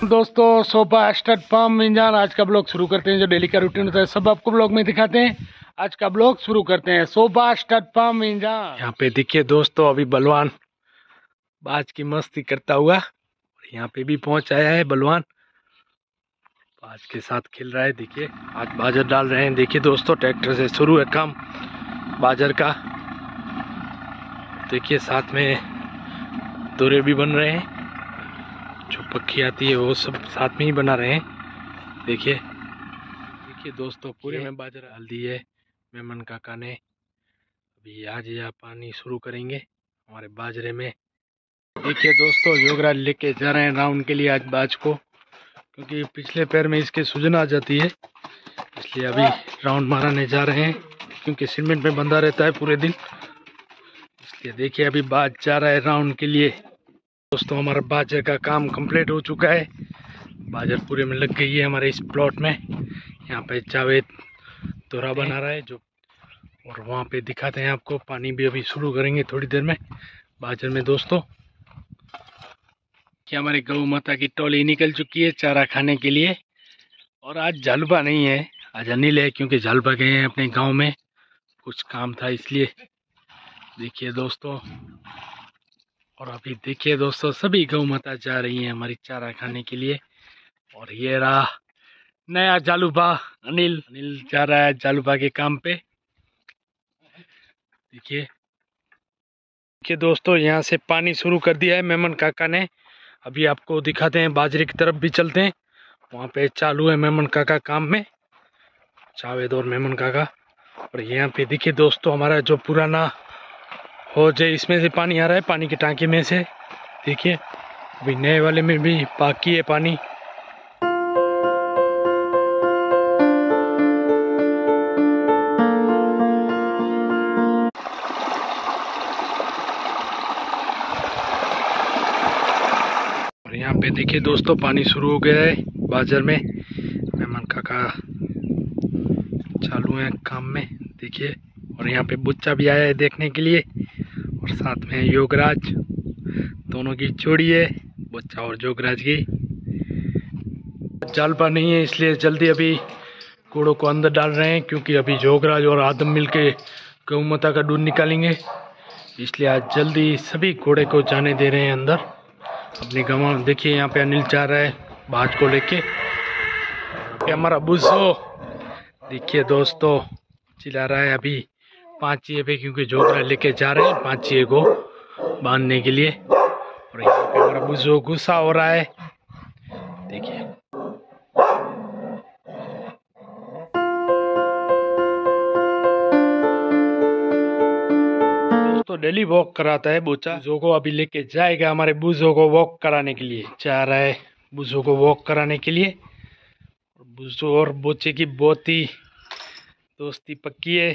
दोस्तों, sofa stud farm इंजान आज का ब्लॉग शुरू करते हैं। जो डेली का रूटीन होता है सब आपको ब्लॉग में दिखाते हैं। आज का ब्लॉग शुरू करते हैं सोफा स्टड फार्म इंजान। यहाँ पे देखिए दोस्तों, अभी बलवान बाज की मस्ती करता हुआ यहाँ पे भी पहुंच आया है। बलवान बाज के साथ खेल रहा है। देखिए आज बाजर डाल रहे हैं। देखिए दोस्तों, ट्रैक्टर से शुरू है काम बाजर का। देखिए साथ में दोरे भी बन रहे हैं। जो पक्की आती है वो सब साथ में ही बना रहे हैं। देखिए दोस्तों, पूरे में बाजरा डाल दी है मेमन काका ने। अभी आज या पानी शुरू करेंगे हमारे बाजरे में। देखिए दोस्तों, योगराज लेके जा रहे हैं राउंड के लिए आज बाज को, क्योंकि पिछले पैर में इसके सूजन आ जाती है, इसलिए अभी राउंड मारने जा रहे हैं। क्योंकि सीमेंट में बंधा रहता है पूरे दिन, इसलिए देखिए अभी बाज जा रहा है राउंड के लिए। दोस्तों, हमारा बाजर का काम कंप्लीट हो चुका है। बाजर पूरे में लग गई है हमारे इस प्लॉट में। यहाँ पे जावेद दोरा बना रहा है जो, और वहाँ पे दिखाते हैं आपको। पानी भी अभी शुरू करेंगे थोड़ी देर में बाजर में। दोस्तों, क्या हमारी गौ माता की टोली निकल चुकी है चारा खाने के लिए। और आज झालुपा नहीं है, आज अनिल है, क्योंकि झालुपा गए हैं अपने गाँव में, कुछ काम था इसलिए। देखिए दोस्तों, और अभी देखिए दोस्तों, सभी गौ माता जा रही हैं हमारी चारा खाने के लिए। और ये रहा नया जालूबा अनिल जा रहा है जालूबा के काम पे। देखिए दोस्तों, यहाँ से पानी शुरू कर दिया है मेमन काका ने। अभी आपको दिखाते हैं, बाजरे की तरफ भी चलते हैं। वहाँ पे चालू है मेमन काका काम में, जावेद और मेमन काका। और यहाँ पे देखिए दोस्तों, हमारा जो पुराना हो जाए इसमें से पानी आ रहा है, पानी की टांकी में से। देखिए अभी नए वाले में भी बाकी है पानी। और यहाँ पे देखिए दोस्तों, पानी शुरू हो गया है बाजार में। मेमन काका चालू है काम में। देखिए, और यहाँ पे बुच्चा भी आया है देखने के लिए, और साथ में योगराज, दोनों की जोड़ी है, बुच्चा और योगराज की। जालपा नहीं है इसलिए जल्दी अभी कूड़ों को अंदर डाल रहे हैं, क्योंकि अभी योगराज और आदम मिलके गौ माता का दूध निकालेंगे, इसलिए आज जल्दी सभी घोड़े को जाने दे रहे हैं अंदर अपनी गवां। देखिए यहाँ पे अनिल जा रहा है बाज को लेके। हमारा बुझो देखिए दोस्तों, चिल्ला रहा है अभी पांचिए पे, क्योंकि जोगरा लेके जा रहे हैं पांचिए को बांधने के लिए। और यहाँ पे हमारा बुझो गुस्सा हो रहा है। देखिए दोस्तों, डेली वॉक कराता है बुचा। बुझो को अभी लेके जाएगा हमारे बुझो को वॉक कराने के लिए। जा रहा है बुझो को वॉक कराने के लिए। बुझो और बोचे की बहुत ही दोस्ती पक्की है।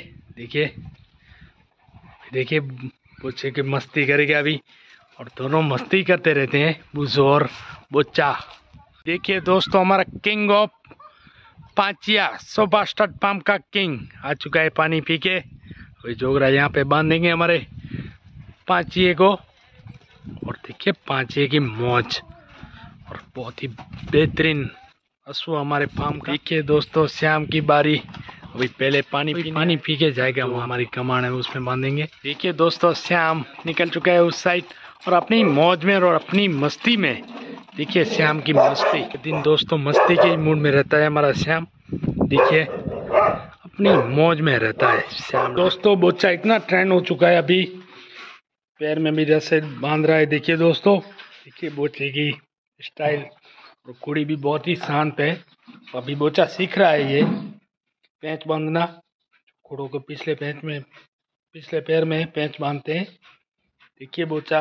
देखिए बोचे की मस्ती करेगा अभी, और दोनों मस्ती करते रहते हैं बुझो और बोचा। देखिए दोस्तों, हमारा king of Panchiya sofa stud farm का किंग आ चुका है पानी पी के। अभी जोगरा यहाँ पे बांधेंगे हमारे पांचिए को। और देखिए पांचिए की मौज, और बहुत ही बेहतरीन पशु हमारे फार्म का। देखिए दोस्तों, शाम की बारी, अभी पहले पानी पी के जाएगा। वो हमारी कमान है उसमें बांधेंगे। देखिए दोस्तों, श्याम निकल चुका है उस साइड, और अपनी मौज में और अपनी मस्ती में। देखिए श्याम की मस्ती, दिन दोस्तों मस्ती के मूड में रहता है हमारा श्याम। देखिए अपनी मौज में रहता है श्याम। दोस्तों, बोचा इतना ट्रेंड हो चुका है, अभी पैर में भी रस्से बांध रहा है। देखिए दोस्तों, देखिए बोचे की स्टाइल, और कुड़ी भी बहुत ही शांत है। अभी बोचा सीख रहा है ये पैंच बांधना। घोड़ों को पिछले पैर में पैंच बांधते हैं। देखिए बोचा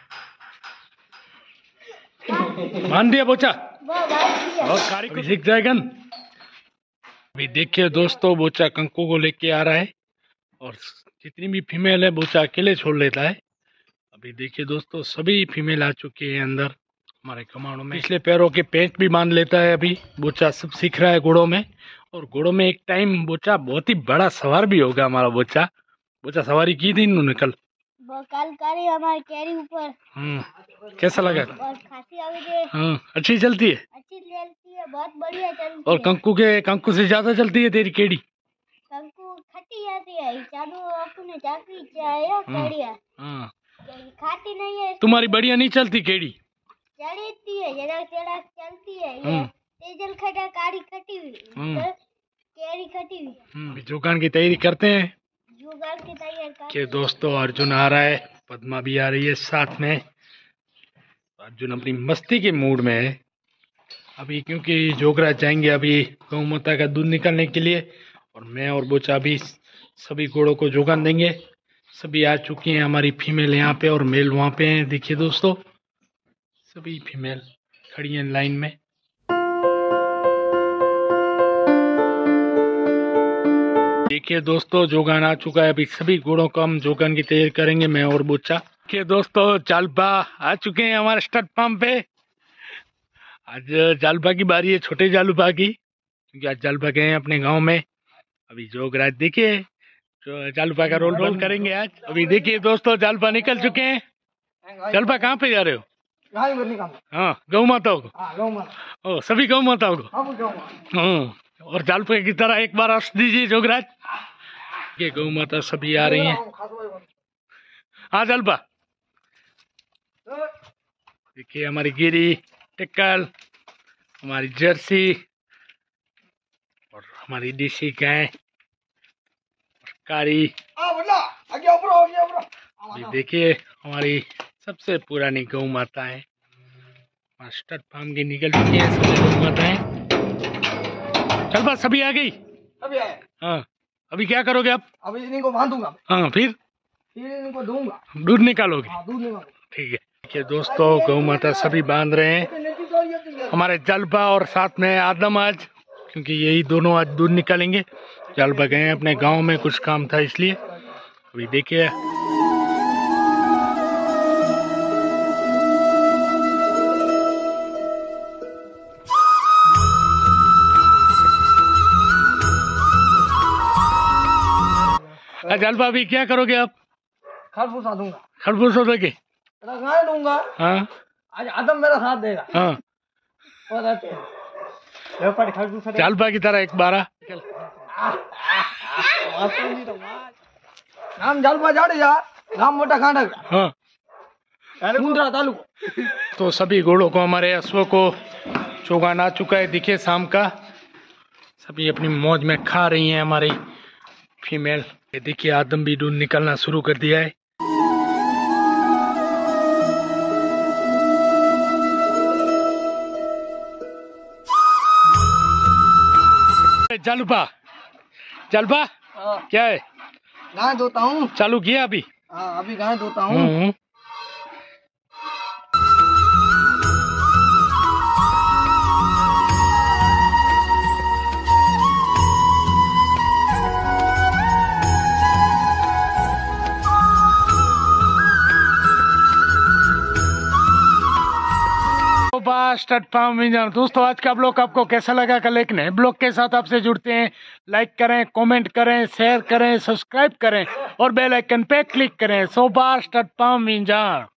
बांध दिया बोचा, और कारी को सीख जाएगा। अभी देखिए दोस्तों, बोचा कंकु को लेके आ रहा है, और जितनी भी फीमेल है बोचा अकेले छोड़ लेता है। अभी देखिए दोस्तों, सभी फीमेल आ चुकी है अंदर हमारे कमानों में। पिछले पैरों के पैंच भी बांध लेता है अभी बोचा, सब सीख रहा है घोड़ों में। और घोड़ों में एक टाइम बोचा बहुत ही बड़ा सवार भी होगा हमारा बोचा। बोचा सवारी की थी इन्होंने कल वो कल करी हमारे कैरी ऊपर। कैसा लगा? और खासी अभी दे। अच्छी चलती है। अच्छी चलती है, बहुत बढ़िया चलती और है। कंकु से ज्यादा चलती है तेरी केड़ी? कंकु खट्टी जाती है, चालू अपने चाकरी चाया बढ़िया। खाती नहीं है। तुम्हारी बढ़िया नहीं चलती केड़ी? चलती है, जरा जरा चलती है। ये तेजल खटा कारी खटी हुई, कैरी खटी हुई। जुगान की तैयारी करते हैं। जुगान की तैयारी के दोस्तों, अर्जुन आ रहा है, पद्मा भी आ रही है साथ में। अर्जुन अपनी मस्ती के मूड में है अभी, क्योंकि जोगराज जाएंगे अभी गौ माता का दूध निकालने के लिए, और मैं और बोचा भी सभी घोड़ों को जोगान देंगे। सभी आ चुकी हैं, हमारी फीमेल यहाँ पे और मेल वहाँ पे हैं। देखिए दोस्तों, सभी फीमेल खड़ी हैं लाइन में। देखिए दोस्तों, जोगान आ चुका है। अभी सभी घोड़ों को हम जोगान की तैयारी करेंगे, मैं और बोचा। देखिए दोस्तों, जालपा आ चुके हैं हमारे स्टड पंप पे। आज जालपा की बारी है, छोटे जालपा की, क्योंकि आज जालपा गए हैं अपने गांव में। अभी जोगराज देखिए जालपा का रोल करेंगे आज। अभी देखिए दोस्तों, जालपा निकल चुके हैं। जालपा कहाँ पे जा रहे हो? हाँ, गौ माताओं को। ओ, सभी गौ माताओं को। और जालपा की तरह एक बार हंस दीजिए जोगराज। ये गौ माता सभी आ रही हैं। हाँ जालपा, देखिए हमारी गिरी, टिक्कल, हमारी जर्सी और हमारी देसी गाय कारी। देखिए हमारी सबसे पुरानी गौ माता है। मास्टर फार्म की निकल चुकी है सभी गौ माताएं। चल बस, सभी आ गई। अभी आए। हाँ, अभी क्या करोगे आप? अभी इनको बांधूंगा। हाँ, फिर इनको दूंगा। दूध निकालोगे? हाँ, दूध निकालो। ठीक है। देखिए दोस्तों, गौ माता सभी बांध रहे हैं। हमारे जालपा और साथ में आदम आज, क्योंकि यही दोनों आज दूध निकालेंगे। जालपा गए हैं अपने गांव में, कुछ काम था इसलिए। अभी देखिए जालपा, अभी क्या करोगे आप? खरबूजा दूंगा। खरबूजा दोगे? गाय दूंगा। हाँ, आज आदम मेरा साथ देगा। हाँ। जालपा की तरह एक बारा नाम जालपा जाडेजा, नाम मोटा खांडक। हाँ, मुंद्रा तालुका। तो सभी घोड़ों को, हमारे अश्व को चोगान आ चुका है। देखिए शाम का सभी अपनी मौज में खा रही हैं हमारी फीमेल। ये देखिए आदम भी दूध निकलना शुरू कर दिया है। जालपा, जालपा क्या है? गाय धोता हूँ। चालू किया अभी? हाँ, अभी गाय धोता हूँ। स्टड फार्म में जाना। दोस्तों, आज का ब्लॉग आपको कैसा लगा? कल एक नए ब्लॉग के साथ आपसे जुड़ते हैं। लाइक करें, कमेंट करें, शेयर करें, सब्सक्राइब करें और बेल आइकन पे क्लिक करें। स्टड फार्म में जाना।